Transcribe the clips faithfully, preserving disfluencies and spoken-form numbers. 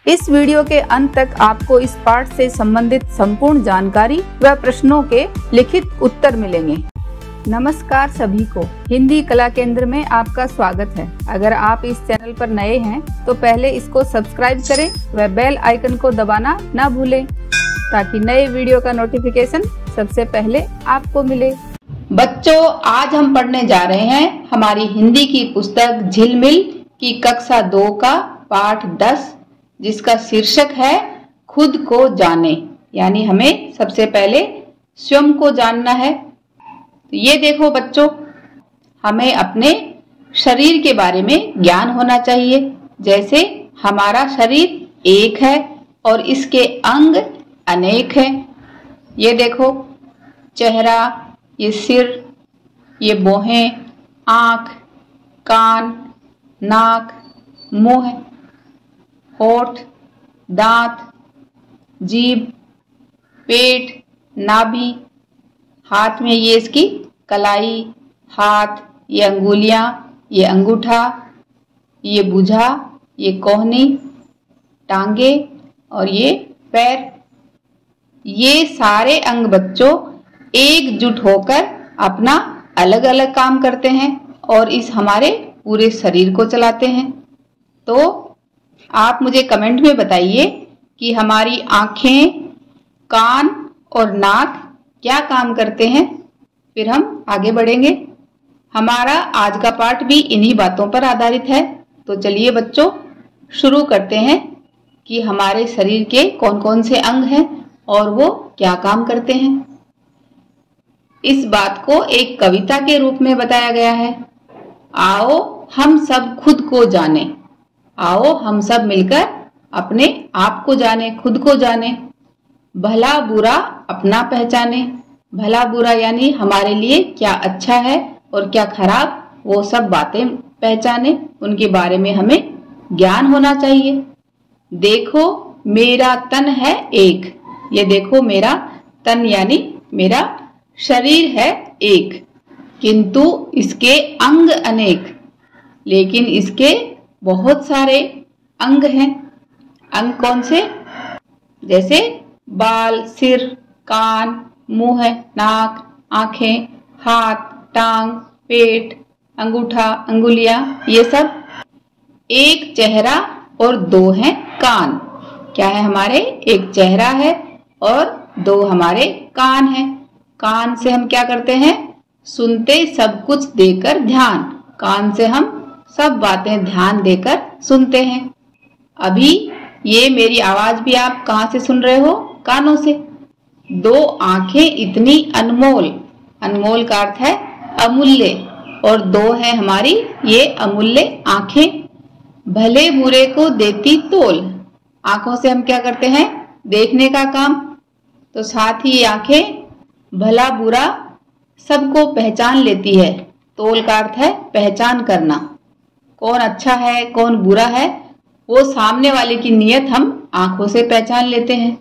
इस वीडियो के अंत तक आपको इस पाठ से संबंधित संपूर्ण जानकारी व प्रश्नों के लिखित उत्तर मिलेंगे। नमस्कार सभी को, हिंदी कला केंद्र में आपका स्वागत है। अगर आप इस चैनल पर नए हैं तो पहले इसको सब्सक्राइब करें व बेल आइकन को दबाना ना भूलें ताकि नए वीडियो का नोटिफिकेशन सबसे पहले आपको मिले। बच्चों, आज हम पढ़ने जा रहे हैं हमारी हिंदी की पुस्तक झिलमिल की कक्षा दो का पाठ दस, जिसका शीर्षक है खुद को जाने। यानी हमें सबसे पहले स्वयं को जानना है। तो ये देखो बच्चों, हमें अपने शरीर के बारे में ज्ञान होना चाहिए। जैसे हमारा शरीर एक है और इसके अंग अनेक हैं। ये देखो, चेहरा, ये सिर, ये भौहें, आँख, कान, नाक, मुंह, होठ, दांत, जीभ, पेट, नाभि, हाथ में ये इसकी कलाई, हाथ, ये अंगुलियां, ये अंगूठा, ये भुजा, ये कोहनी, टांगे और ये पैर। ये सारे अंग बच्चों एकजुट होकर अपना अलग अलग काम करते हैं और इस हमारे पूरे शरीर को चलाते हैं। तो आप मुझे कमेंट में बताइए कि हमारी आंखें, कान और नाक क्या काम करते हैं। फिर हम आगे बढ़ेंगे। हमारा आज का पाठ भी इन्हीं बातों पर आधारित है। तो चलिए बच्चों, शुरू करते हैं कि हमारे शरीर के कौन कौन से अंग हैं और वो क्या काम करते हैं। इस बात को एक कविता के रूप में बताया गया है। आओ हम सब खुद को जाने, आओ हम सब मिलकर अपने आप को जाने, खुद को जाने। भला बुरा अपना पहचाने। भला बुरा यानी हमारे लिए क्या अच्छा है और क्या खराब, वो सब बातें पहचाने। उनके बारे में हमें ज्ञान होना चाहिए। देखो मेरा तन है एक। ये देखो, मेरा तन यानी मेरा शरीर है एक, किंतु इसके अंग अनेक। लेकिन इसके बहुत सारे अंग हैं। अंग कौन से? जैसे बाल, सिर, कान, मुंह, नाक, आंखें, हाथ, टांग, पेट, अंगूठा, अंगुलियां, ये सब। एक चेहरा और दो हैं कान। क्या है हमारे? एक चेहरा है और दो हमारे कान हैं। कान से हम क्या करते हैं? सुनते सब कुछ देकर ध्यान। कान से हम सब बातें ध्यान देकर सुनते हैं। अभी ये मेरी आवाज भी आप कहाँ से सुन रहे हो? कानों से। दो आंखें इतनी अनमोल, अनमोल का अर्थ है अमूल्य, और दो है हमारी ये अमूल्य आंखें। भले बुरे को देती तोल। आंखों से हम क्या करते हैं? देखने का काम। तो साथ ही ये आंखें भला बुरा सबको पहचान लेती है। तोल का अर्थ है पहचान करना। कौन अच्छा है, कौन बुरा है, वो सामने वाले की नीयत हम आंखों से पहचान लेते हैं।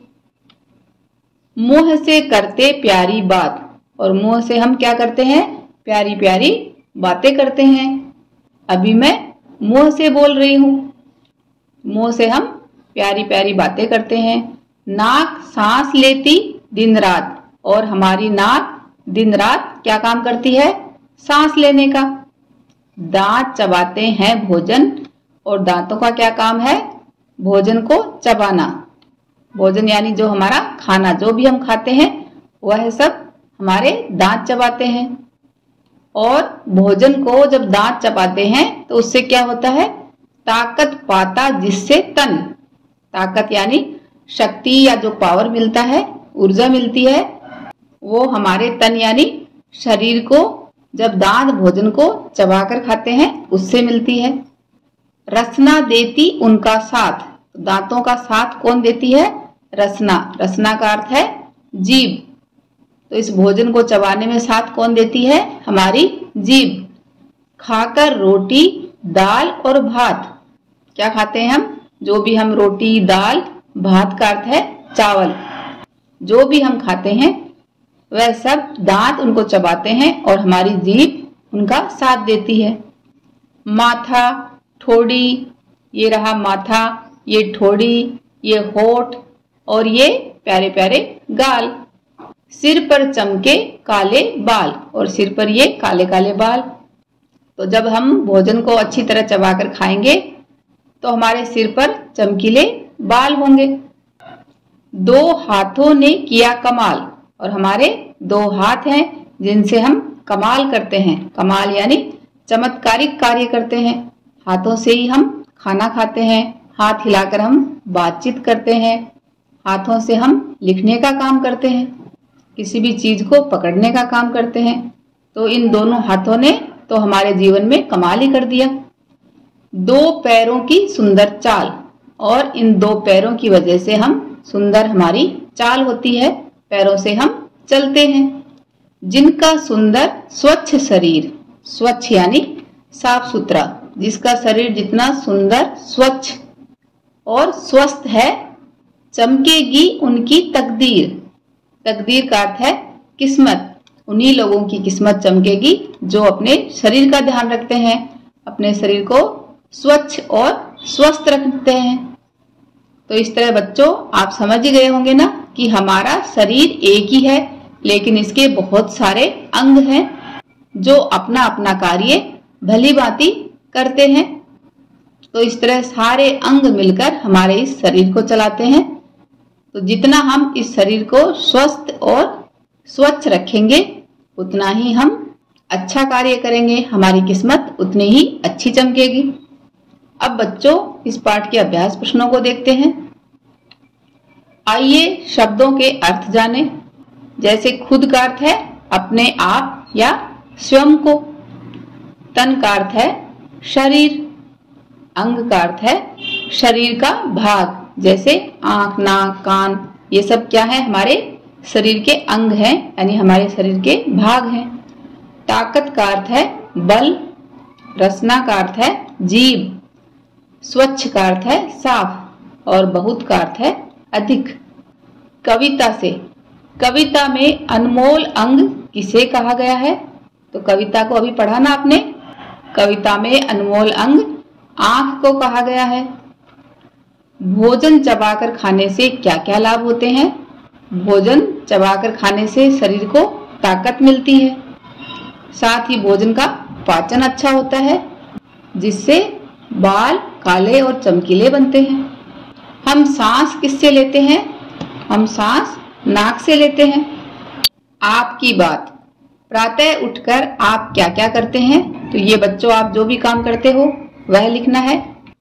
मुंह से करते प्यारी बात। और मुंह से हम क्या करते हैं? प्यारी प्यारी बातें करते हैं। अभी मैं मुंह से बोल रही हूँ। मुंह से हम प्यारी प्यारी बातें करते हैं। नाक सांस लेती दिन रात। और हमारी नाक दिन रात क्या काम करती है? सांस लेने का। दांत चबाते हैं भोजन। और दांतों का क्या काम है? भोजन को चबाना। भोजन यानी जो हमारा खाना, जो भी हम खाते हैं वह सब हमारे दांत चबाते हैं। और भोजन को जब दांत चबाते हैं तो उससे क्या होता है? ताकत पाता जिससे तन। ताकत यानी शक्ति या जो पावर मिलता है, ऊर्जा मिलती है, वो हमारे तन यानी शरीर को जब दांत भोजन को चबाकर खाते हैं उससे मिलती है। रसना देती उनका साथ। दांतों का साथ कौन देती है? रसना। रसना का अर्थ है जीभ। तो इस भोजन को चबाने में साथ कौन देती है? हमारी जीभ। खाकर रोटी, दाल और भात। क्या खाते हैं हम? जो भी हम रोटी, दाल, भात का अर्थ है चावल। जो भी हम खाते हैं वह सब दांत उनको चबाते हैं और हमारी जीभ उनका साथ देती है। माथा, ठोड़ी, ये रहा माथा, ये ठोड़ी, ये होठ और ये प्यारे प्यारे गाल। सिर पर चमके काले बाल और सिर पर ये काले काले बाल। तो जब हम भोजन को अच्छी तरह चबाकर खाएंगे तो हमारे सिर पर चमकीले बाल होंगे। दो हाथों ने किया कमाल, और हमारे दो हाथ हैं जिनसे हम कमाल करते हैं। कमाल यानी चमत्कारिक कार्य करते हैं। हाथों से ही हम खाना खाते हैं, हाथ हिलाकर हम बातचीत करते हैं, हाथों से हम लिखने का काम करते हैं, किसी भी चीज को पकड़ने का काम करते हैं। तो इन दोनों हाथों ने तो हमारे जीवन में कमाल ही कर दिया। दो पैरों की सुंदर चाल, और इन दो पैरों की वजह से हम सुंदर हमारी चाल होती है, पैरों से हम चलते हैं। जिनका सुंदर स्वच्छ शरीर, स्वच्छ यानी साफ सुथरा, जिसका शरीर जितना सुंदर, स्वच्छ और स्वस्थ है, चमकेगी उनकी तकदीर। तकदीर का अर्थ है किस्मत। उन्हीं लोगों की किस्मत चमकेगी जो अपने शरीर का ध्यान रखते हैं, अपने शरीर को स्वच्छ और स्वस्थ रखते हैं। तो इस तरह बच्चों आप समझ ही गए होंगे ना कि हमारा शरीर एक ही है, लेकिन इसके बहुत सारे अंग हैं जो अपना अपना कार्य भली भांति करते हैं। तो इस तरह सारे अंग मिलकर हमारे इस शरीर को चलाते हैं। तो जितना हम इस शरीर को स्वस्थ और स्वच्छ रखेंगे उतना ही हम अच्छा कार्य करेंगे, हमारी किस्मत उतनी ही अच्छी चमकेगी। अब बच्चों इस पाठ के अभ्यास प्रश्नों को देखते हैं। आइए शब्दों के अर्थ जानें। जैसे खुद का अर्थ है अपने आप या स्वयं को, तन का अर्थ है शरीर, अंग का अर्थ है शरीर का भाग, जैसे आंख, नाक, कान, ये सब क्या है, हमारे शरीर के अंग हैं, यानी हमारे शरीर के भाग हैं। ताकत का अर्थ है बल, रसना का अर्थ है जीभ, स्वच्छ का अर्थ है साफ और बहुत का अर्थ है अधिक। कविता से, कविता में अनमोल अंग किसे कहा गया है? तो कविता को अभी पढ़ा ना आपने। कविता में अनमोल अंग आंख को कहा गया है। भोजन चबाकर खाने से क्या क्या लाभ होते हैं? भोजन चबाकर खाने से शरीर को ताकत मिलती है, साथ ही भोजन का पाचन अच्छा होता है, जिससे बाल काले और चमकीले बनते हैं। हम सांस किससे लेते हैं? हम सांस नाक से लेते हैं। आपकी बात, प्रातः उठकर आप क्या क्या करते हैं? तो ये बच्चों आप जो भी काम करते हो वह लिखना है।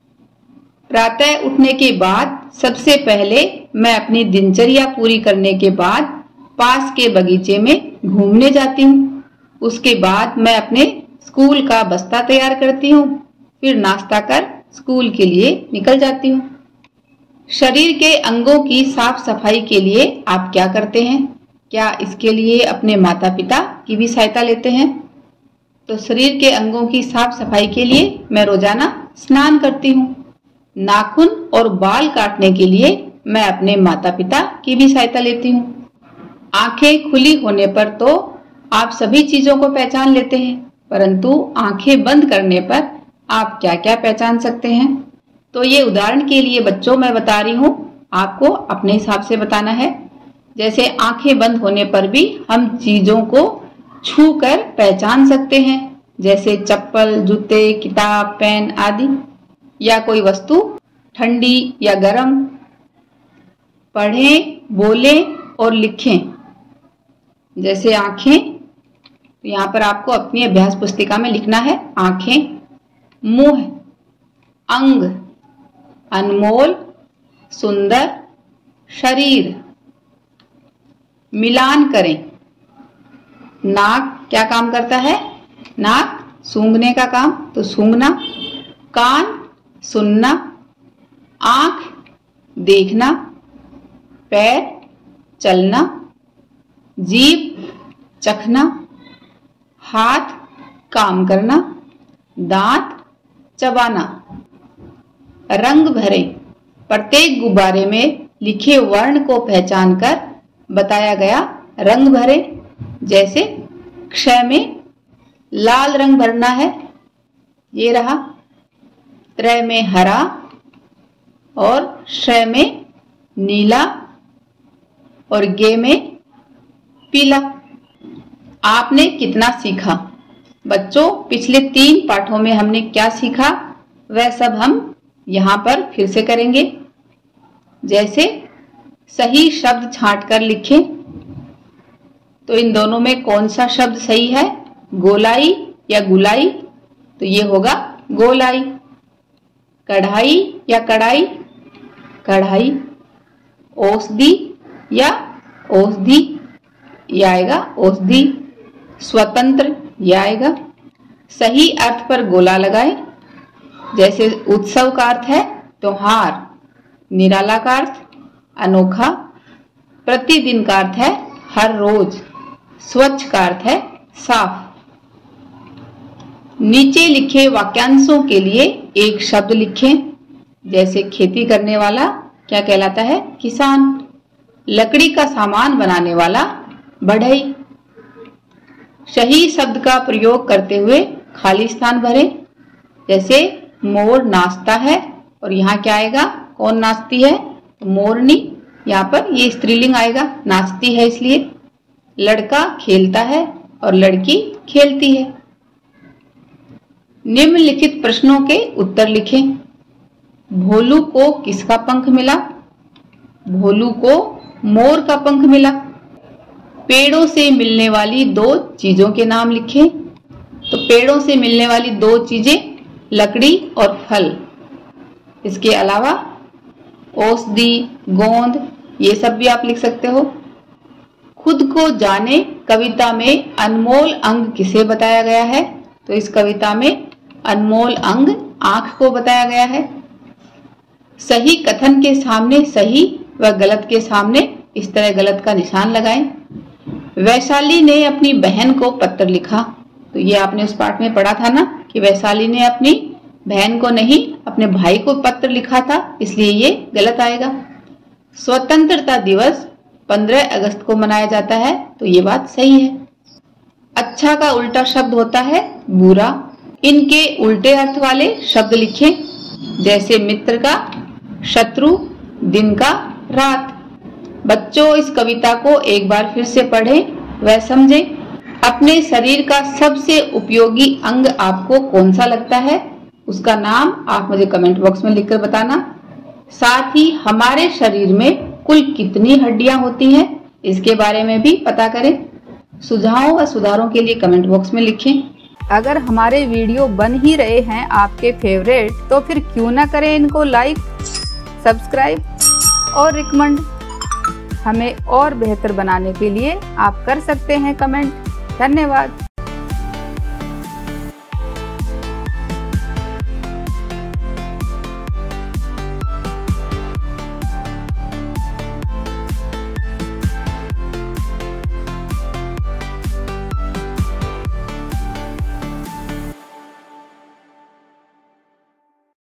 प्रातः उठने के बाद सबसे पहले मैं अपनी दिनचर्या पूरी करने के बाद पास के बगीचे में घूमने जाती हूँ। उसके बाद मैं अपने स्कूल का बस्ता तैयार करती हूँ, फिर नाश्ता कर स्कूल के लिए निकल जाती हूँ। शरीर के अंगों की साफ सफाई के लिए आप क्या करते हैं? क्या इसके लिए अपने माता पिता की भी सहायता लेते हैं? तो शरीर के अंगों की साफ सफाई के लिए मैं रोजाना स्नान करती हूँ। नाखून और बाल काटने के लिए मैं अपने माता पिता की भी सहायता लेती हूँ। आंखें खुली होने पर तो आप सभी चीजों को पहचान लेते हैं, परंतु आंखें बंद करने पर आप क्या क्या पहचान सकते हैं? तो ये उदाहरण के लिए बच्चों मैं बता रही हूँ, आपको अपने हिसाब से बताना है। जैसे आंखें बंद होने पर भी हम चीजों को छू कर पहचान सकते हैं, जैसे चप्पल, जूते, किताब, पेन आदि, या कोई वस्तु ठंडी या गर्म। पढ़ें, बोलें और लिखें। जैसे आंखें, तो यहाँ पर आपको अपनी अभ्यास पुस्तिका में लिखना है आंखें, मुंह, अंग, अनमोल, सुंदर, शरीर। मिलान करें। नाक क्या काम करता है? नाक सूंघने का काम, तो सूंघना। कान सुनना, आंख देखना, पैर चलना, जीभ चखना, हाथ काम करना, दांत चबाना। रंग भरें। प्रत्येक गुब्बारे में लिखे वर्ण को पहचानकर बताया गया रंग भरें। जैसे क्षय में लाल रंग भरना है, ये रहा। त्रय में हरा, और श में नीला और गे में पीला। आपने कितना सीखा? बच्चों, पिछले तीन पाठों में हमने क्या सीखा वह सब हम यहाँ पर फिर से करेंगे। जैसे सही शब्द छांट कर लिखें, तो इन दोनों में कौन सा शब्द सही है, गोलाई या गुलाई? तो ये होगा गोलाई। कढ़ाई या कढ़ाई? कढ़ाई। औषधि या औषधि? ये आएगा औषधि। स्वतंत्र ये आएगा। सही अर्थ पर गोला लगाए। जैसे उत्सव का अर्थ है त्योहार, निराला का अर्थ अनोखा, प्रतिदिन का अर्थ है हर रोज, स्वच्छ का अर्थ है साफ। नीचे लिखे वाक्यांशों के लिए एक शब्द लिखें। जैसे खेती करने वाला क्या कहलाता है? किसान। लकड़ी का सामान बनाने वाला बढ़ई। सही शब्द का प्रयोग करते हुए खाली स्थान भरें। जैसे मोर नाचता है, और यहाँ क्या आएगा? कौन नाचती है? तो मोरनी। यहाँ पर ये स्त्रीलिंग आएगा, नाचती है इसलिए। लड़का खेलता है और लड़की खेलती है। निम्नलिखित प्रश्नों के उत्तर लिखें। भोलू को किसका पंख मिला? भोलू को मोर का पंख मिला। पेड़ों से मिलने वाली दो चीजों के नाम लिखें। तो पेड़ों से मिलने वाली दो चीजें लकड़ी और फल। इसके अलावा औषधि, गोंद, ये सब भी आप लिख सकते हो। खुद को जाने कविता में अनमोल अंग किसे बताया गया है? तो इस कविता में अनमोल अंग आंख को बताया गया है। सही कथन के सामने सही व गलत के सामने इस तरह गलत का निशान लगाएं। वैशाली ने अपनी बहन को पत्र लिखा। तो ये आपने उस पाठ में पढ़ा था ना कि वैशाली ने अपनी बहन को नहीं, अपने भाई को पत्र लिखा था, इसलिए ये गलत आएगा। स्वतंत्रता दिवस पंद्रह अगस्त को मनाया जाता है, तो ये बात सही है। अच्छा का उल्टा शब्द होता है बुरा। इनके उल्टे अर्थ वाले शब्द लिखें। जैसे मित्र का शत्रु, दिन का रात। बच्चों, इस कविता को एक बार फिर से पढ़ें व समझें। अपने शरीर का सबसे उपयोगी अंग आपको कौन सा लगता है? उसका नाम आप मुझे कमेंट बॉक्स में लिखकर बताना। साथ ही हमारे शरीर में कुल कितनी हड्डियां होती हैं, इसके बारे में भी पता करें। सुझावों व सुधारों के लिए कमेंट बॉक्स में लिखें। अगर हमारे वीडियो बन ही रहे हैं आपके फेवरेट, तो फिर क्यों ना करें इनको लाइक, सब्सक्राइब और रिकमेंड। हमें और बेहतर बनाने के लिए आप कर सकते हैं कमेंट। धन्यवाद।